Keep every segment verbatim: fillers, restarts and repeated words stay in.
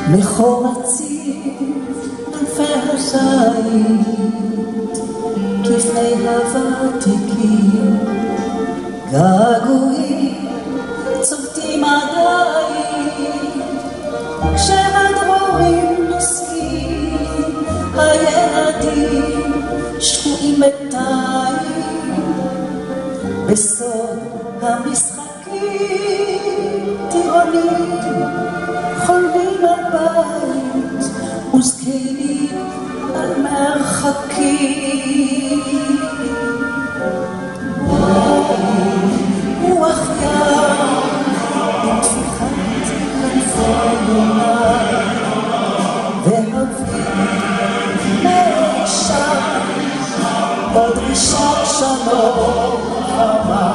מחורצים אלפי הזית, כפני הוותיקים, געגועים צובטים עדיין, כשהדרורים נוסעים, הילדים שקועים בינתיים, בסוד המשחקים טירונים, חולמים על בית וזקנים על מרחקים. רוח ים עם טפיחת כנפי יונה, ואביב נאשם עוד דרישת שלום חמה.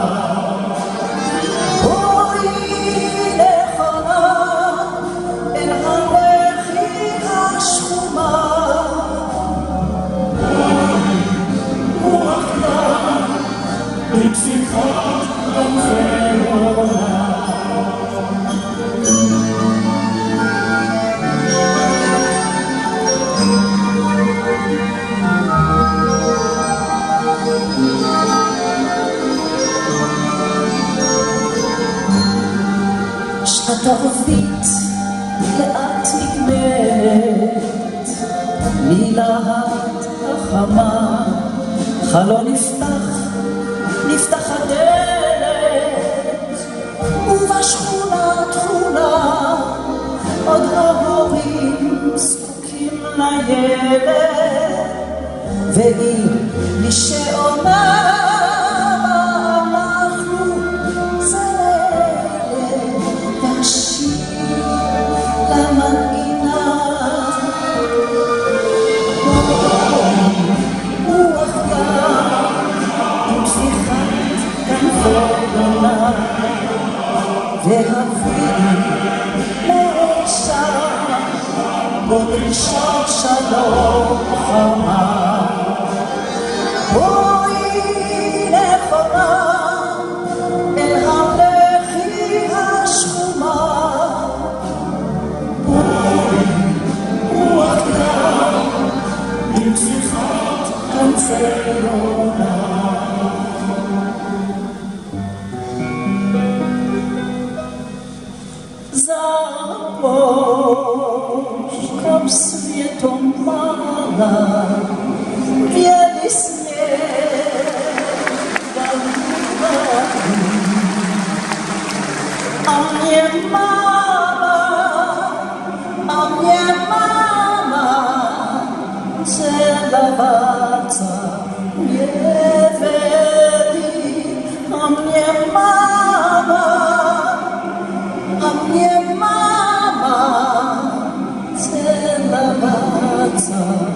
שעת הערבית לאט נגמרת, מלהט החמה חלון נפתח, נפתח הדלת, ובשכונה תכונה עוד ההורים זקוקים לילד, והיא מי שעונה אנחנו זה לילד, והשיר למנגינה. רוח ים עם טפיחת כנפי יונה, ואביב נאשם עוד דרישת שלום חמה. בואי נכונה אל הלחי השחומה, רוח ים עם טפיחת כנפי יונה. Zaboż kam świetą mala, wiele śniega wali, a mnie mama, a mnie mama celowaca nie weli, a mnie mama, a mnie mama celowaca.